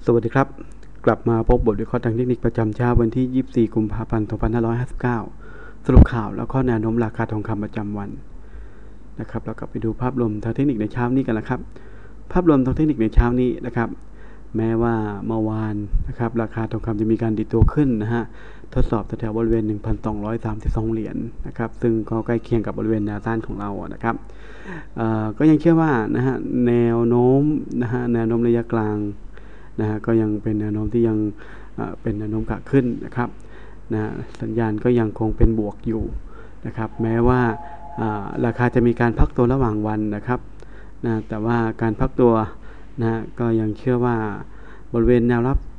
สวัสดีครับกลับมาพบบทวิเคราะห์ทางเทคนิคประจำเช้าวันที่ 24 กุมภาพันธ์ 2559 สรุปข่าวแล้วก็แนวโน้มราคาทองคำประจำวันนะครับเรากลับไปดูภาพรวมทางเทคนิคในเช้านี้กันนะครับภาพรวมทางเทคนิคในเช้านี้นะครับแม้ว่าเมื่อวานนะครับราคาทองคำจะมีการดีดตัวขึ้นนะฮะทดสอบแถวบริเวณ 1,232 เหรียญนะครับซึ่งก็ใกล้เคียงกับบริเวณแนวต้านของเรานะครับก็ยังเชื่อว่านะฮะแนวโน้มระยะกลางนะฮะก็ยังเป็นแนวโน้มที่ยังเป็นแนวโน้มขาขึ้นนะครับนะสัญญาณก็ยังคงเป็นบวกอยู่นะครับแม้ว่าราคาจะมีการพักตัวระหว่างวันนะครับนะแต่ว่าการพักตัวนะก็ยังเชื่อว่าบริเวณแนวรับ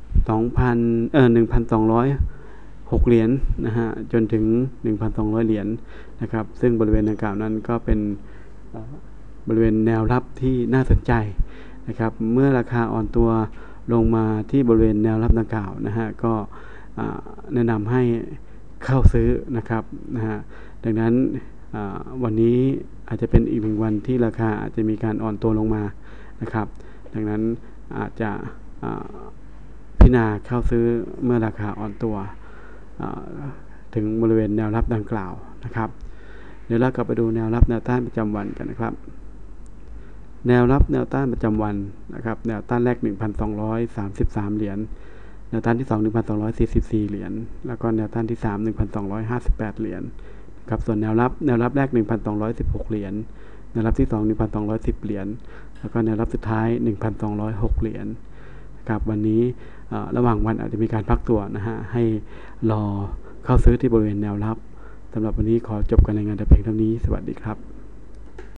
1,206 เหรียญนะฮะจนถึง 1,200 เหรียญนะครับซึ่งบริเวณดังกล่าวนั้นก็เป็นบริเวณแนวรับที่น่าสนใจนะครับเมื่อราคาอ่อนตัวลงมาที่บริเวณแนวรับดังกล่าวนะฮะก็แนะนำให้เข้าซื้อนะครับนะฮะดังนั้นวันนี้อาจจะเป็นอีกหนึ่งวันที่ราคาอาจจะมีการอ่อนตัวลงมานะครับดังนั้นอาจจะพิจารณาเข้าซื้อเมื่อราคาอ่อนตัวถึงบริเวณแนวรับดังกล่าวนะครับเดี๋ยวเรากลับไปดูแนวรับแนวต้านประจำวันกันนะครับแนวรับแนวต้านประจำวันนะครับแนวต้านแรก 1,233 เหรียญแนวต้านที่2 1,244 เหรียญแล้วก็แนวต้านที่3 1,258 เหรียญครับส่วนแนวรับแรก 1,216 เหรียญแนวรับที่2 1,210 เหรียญแล้วก็แนวรับสุดท้าย 1,206 เหรียญครับวันนี้ระหว่างวันอาจจะมีการพักตัวนะฮะให้รอเข้าซื้อที่บริเวณแนวรับสำหรับวันนี้ขอจบการรายงานแต่เพียงเท่านี้สวัสดีครับ